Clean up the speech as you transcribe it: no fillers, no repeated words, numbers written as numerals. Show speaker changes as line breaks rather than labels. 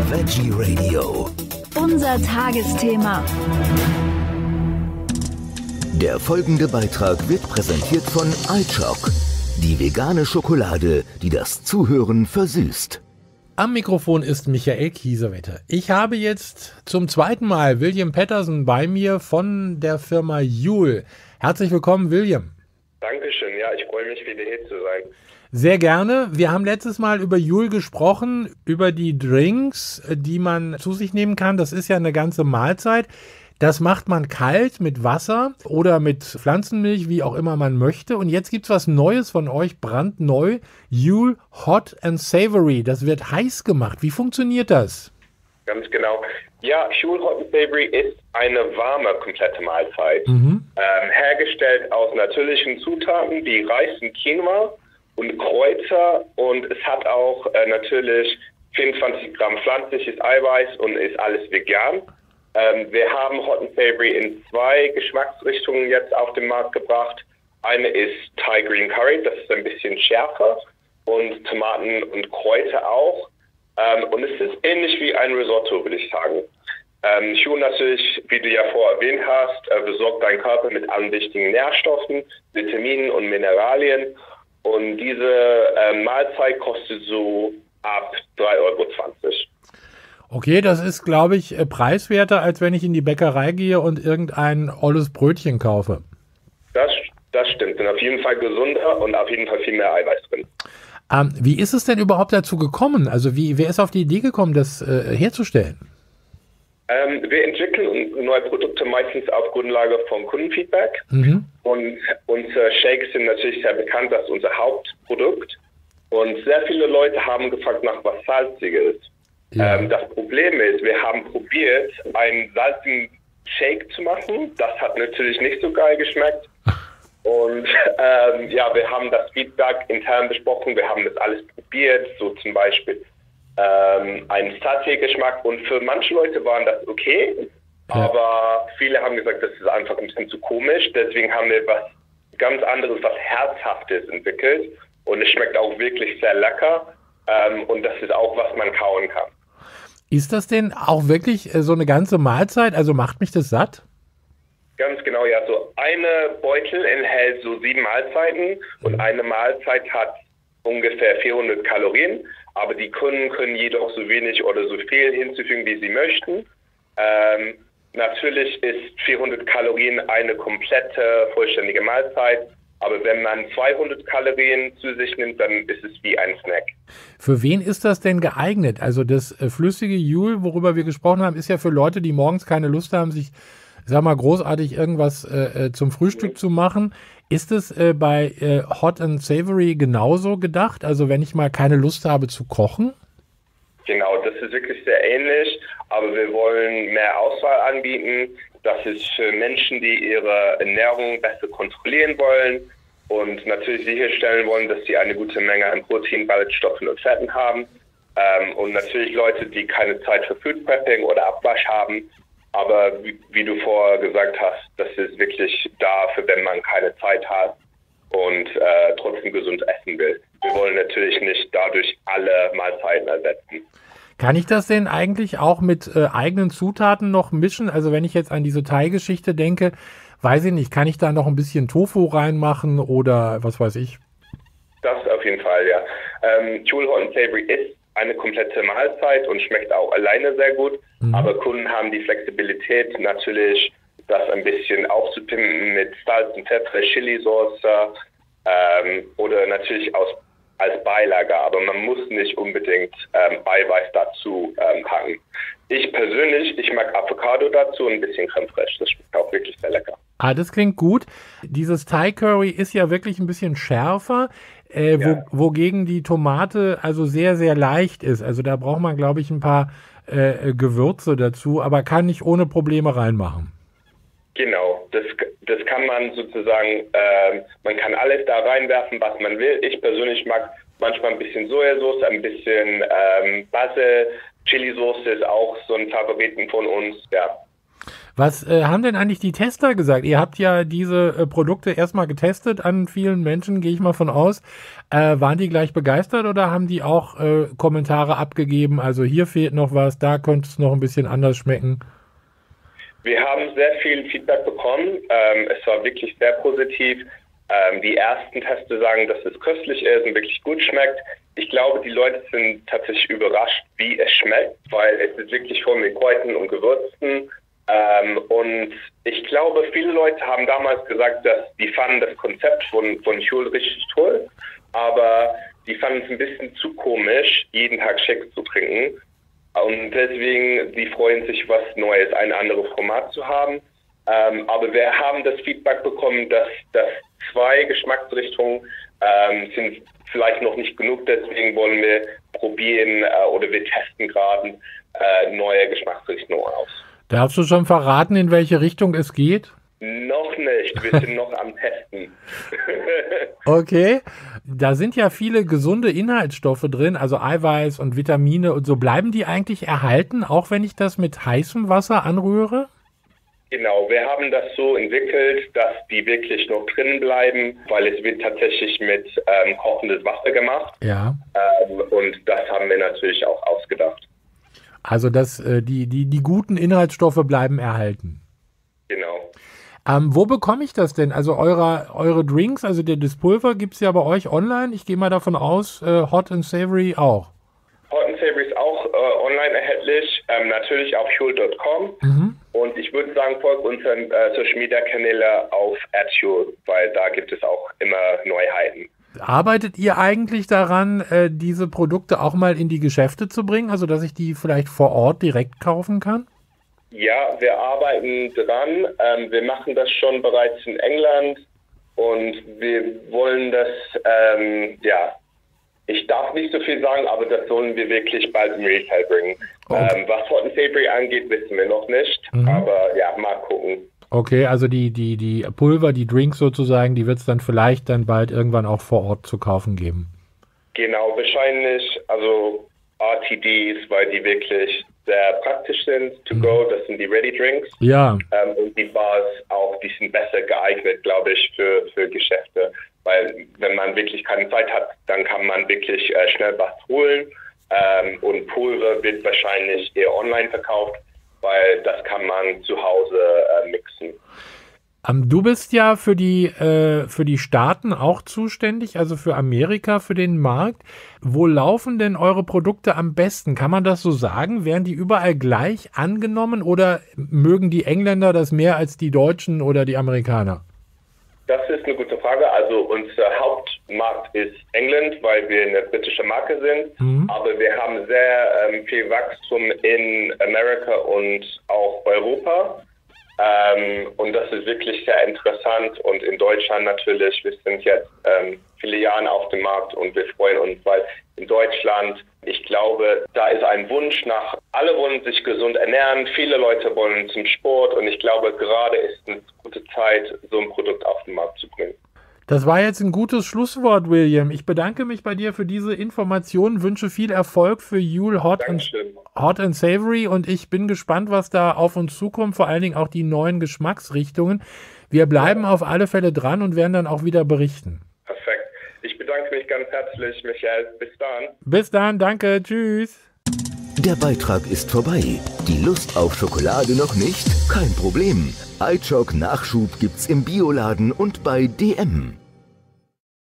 Veggie Radio.
Unser Tagesthema.
Der folgende Beitrag wird präsentiert von iChoc, die vegane Schokolade, die das Zuhören versüßt.
Am Mikrofon ist Michael Kiesewetter. Ich habe jetzt zum zweiten Mal William Patterson bei mir von der Firma Huel. Herzlich willkommen, William.
Dankeschön, ja, ich freue mich, wieder hier zu sein.
Sehr gerne. Wir haben letztes Mal über Huel gesprochen, über die Drinks, die man zu sich nehmen kann. Das ist ja eine ganze Mahlzeit. Das macht man kalt mit Wasser oder mit Pflanzenmilch, wie auch immer man möchte. Und jetzt gibt's was Neues von euch, brandneu. Huel Hot and Savory. Das wird heiß gemacht. Wie funktioniert das?
Ganz genau. Ja, Huel Hot and Savory ist eine warme, komplette Mahlzeit. Hergestellt aus natürlichen Zutaten wie Reis und Quinoa und Kräuter. Und es hat auch natürlich 24 Gramm pflanzliches Eiweiß und ist alles vegan. Wir haben Hot and Savory in 2 Geschmacksrichtungen jetzt auf den Markt gebracht. Eine ist Thai Green Curry, das ist ein bisschen schärfer, und Tomaten und Kräuter auch. Und es ist ähnlich wie ein Risotto, würde ich sagen. Huel natürlich, wie du ja vorher erwähnt hast, versorgt deinen Körper mit allen wichtigen Nährstoffen, Vitaminen und Mineralien. Und diese Mahlzeit kostet so ab 3,20 €.
Okay, das ist, glaube ich, preiswerter, als wenn ich in die Bäckerei gehe und irgendein olles Brötchen kaufe.
Das stimmt. Und auf jeden Fall gesunder und auf jeden Fall viel mehr Eiweiß drin.
Wie ist es denn überhaupt dazu gekommen? Also wer ist auf die Idee gekommen, das herzustellen?
Wir entwickeln neue Produkte meistens auf Grundlage von Kundenfeedback. Und unsere Shakes sind natürlich sehr bekannt, das ist unser Hauptprodukt. Und sehr viele Leute haben gefragt nach was Salziges. Ja. Das Problem ist, wir haben probiert, einen salzigen Shake zu machen. Das hat natürlich nicht so geil geschmeckt. Und wir haben das Feedback intern besprochen. Wir haben das alles probiert, so zum Beispiel einen Saté-Geschmack. Und für manche Leute waren das okay, aber viele haben gesagt, das ist einfach ein bisschen zu komisch. Deswegen haben wir was ganz anderes, was Herzhaftes entwickelt. Und es schmeckt auch wirklich sehr lecker. Und das ist auch, was man kauen kann.
Ist das denn auch wirklich so eine ganze Mahlzeit? Also macht mich das satt?
Ganz genau, ja. So eine Beutel enthält so 7 Mahlzeiten und eine Mahlzeit hat ungefähr 400 Kalorien. Aber die Kunden können jedoch so wenig oder so viel hinzufügen, wie sie möchten. Natürlich ist 400 Kalorien eine komplette, vollständige Mahlzeit. Aber wenn man 200 Kalorien zu sich nimmt, dann ist es wie ein Snack.
Für wen ist das denn geeignet? Also das flüssige Huel, worüber wir gesprochen haben, ist ja für Leute, die morgens keine Lust haben, sich, sag mal, großartig irgendwas zum Frühstück zu machen. Ist es bei Hot and Savory genauso gedacht? Also wenn ich mal keine Lust habe zu kochen?
Genau, das ist wirklich sehr ähnlich. Aber wir wollen mehr Auswahl anbieten. Das ist für Menschen, die ihre Ernährung besser kontrollieren wollen und natürlich sicherstellen wollen, dass sie eine gute Menge an Protein, Ballaststoffen und Fetten haben. Und natürlich Leute, die keine Zeit für Food Prepping oder Abwasch haben. Aber wie du vorher gesagt hast, das ist wirklich dafür, wenn man keine Zeit hat und trotzdem gesund essen will. Wir wollen natürlich nicht dadurch alle Mahlzeiten ersetzen.
Kann ich das denn eigentlich auch mit eigenen Zutaten noch mischen? Also wenn ich jetzt an diese Thai-Geschichte denke, weiß ich nicht, kann ich da noch ein bisschen Tofu reinmachen oder was weiß ich?
Das auf jeden Fall, ja. Huel Hot and Savory ist eine komplette Mahlzeit und schmeckt auch alleine sehr gut. Aber Kunden haben die Flexibilität natürlich, das ein bisschen aufzupimpen mit Salz und Pfeffer, Chili-Sauce oder natürlich als Beilage, aber man muss nicht unbedingt Eiweiß dazu packen. Ich persönlich, ich mag Avocado dazu und ein bisschen Creme fraiche. Das schmeckt auch wirklich sehr lecker.
Das klingt gut. Dieses Thai Curry ist ja wirklich ein bisschen schärfer, wogegen die Tomate also sehr, sehr leicht ist. Also da braucht man, glaube ich, ein paar Gewürze dazu, aber kann nicht ohne Probleme reinmachen.
Genau, das kann man sozusagen, man kann alles da reinwerfen, was man will. Ich persönlich mag manchmal ein bisschen Sojasauce, ein bisschen Basil, Chili-Sauce ist auch so ein Favoriten von uns, ja.
Was haben denn eigentlich die Tester gesagt? Ihr habt ja diese Produkte erstmal getestet an vielen Menschen, gehe ich mal von aus. Waren die gleich begeistert oder haben die auch Kommentare abgegeben? Also hier fehlt noch was, da könnte es noch ein bisschen anders schmecken.
Wir haben sehr viel Feedback bekommen. Es war wirklich sehr positiv. Die ersten Tester sagen, dass es köstlich ist und wirklich gut schmeckt. Ich glaube, die Leute sind tatsächlich überrascht, wie es schmeckt, weil es ist wirklich voll mit Kräutern und Gewürzen. Und ich glaube, viele Leute haben damals gesagt, dass die fanden das Konzept von Huel richtig toll, aber die fanden es ein bisschen zu komisch, jeden Tag Shakes zu trinken. Und deswegen, die freuen sich, was Neues, ein anderes Format zu haben. Aber wir haben das Feedback bekommen, dass 2 Geschmacksrichtungen sind vielleicht noch nicht genug. Deswegen wollen wir probieren oder wir testen gerade neue Geschmacksrichtungen aus.
Darfst du schon verraten, in welche Richtung es geht?
Noch nicht, wir sind noch am Testen.
Okay, da sind ja viele gesunde Inhaltsstoffe drin, also Eiweiß und Vitamine und so. Bleiben die eigentlich erhalten, auch wenn ich das mit heißem Wasser anrühre?
Genau, wir haben das so entwickelt, dass die wirklich noch drin bleiben, weil es wird tatsächlich mit kochendes Wasser gemacht.
Ja.
Und das haben wir natürlich auch ausgedacht.
Also dass die guten Inhaltsstoffe bleiben erhalten.
Genau.
Wo bekomme ich das denn? Also eure Drinks, also das Pulver gibt es ja bei euch online. Ich gehe mal davon aus, Hot and Savory auch.
Hot and Savory ist auch online erhältlich, natürlich auf huel.com. Und ich würde sagen, folgt unseren Social Media Kanäle auf @huel, weil da gibt es auch immer Neuheiten.
Arbeitet ihr eigentlich daran, diese Produkte auch mal in die Geschäfte zu bringen, also dass ich die vielleicht vor Ort direkt kaufen kann?
Ja, wir arbeiten dran. Wir machen das schon bereits in England und wir wollen das, ich darf nicht so viel sagen, aber das sollen wir wirklich bald im Retail bringen. Okay. Was Hot and Savory angeht, wissen wir noch nicht, aber ja, mal gucken.
Okay, also die Pulver, die Drinks sozusagen, die wird es dann vielleicht dann bald irgendwann auch vor Ort zu kaufen geben.
Genau, wahrscheinlich, also RTDs, weil die wirklich sehr praktisch sind, to go, das sind die Ready Drinks.
Ja.
Und die Bars auch, die sind besser geeignet, glaube ich, für Geschäfte, weil wenn man wirklich keine Zeit hat, dann kann man wirklich schnell was holen und Pulver wird wahrscheinlich eher online verkauft, weil das kann man zu Hause mixen.
Du bist ja für die Staaten auch zuständig, also für Amerika, für den Markt. Wo laufen denn eure Produkte am besten? Kann man das so sagen? Werden die überall gleich angenommen oder mögen die Engländer das mehr als die Deutschen oder die Amerikaner?
Das ist eine gute Frage. Also unser Hauptmarkt ist England, weil wir eine britische Marke sind. Aber wir haben sehr viel Wachstum in Amerika und auch Europa. Und das ist wirklich sehr interessant. Und in Deutschland natürlich, wir sind jetzt viele Jahre auf dem Markt und wir freuen uns, weil in Deutschland, ich glaube, da ist ein Wunsch nach, alle wollen sich gesund ernähren, viele Leute wollen zum Sport und ich glaube, gerade ist eine gute Zeit, so ein Produkt auf den Markt zu bringen.
Das war jetzt ein gutes Schlusswort, William. Ich bedanke mich bei dir für diese Informationen, wünsche viel Erfolg für Huel Hot and Savory und ich bin gespannt, was da auf uns zukommt, vor allen Dingen auch die neuen Geschmacksrichtungen. Wir bleiben auf alle Fälle dran und werden dann auch wieder berichten.
Perfekt. Ich bedanke mich ganz herzlich, Michael. Bis dann.
Bis dann, danke, tschüss.
Der Beitrag ist vorbei. Die Lust auf Schokolade noch nicht? Kein Problem. iChoc Nachschub gibt's im Bioladen und bei DM.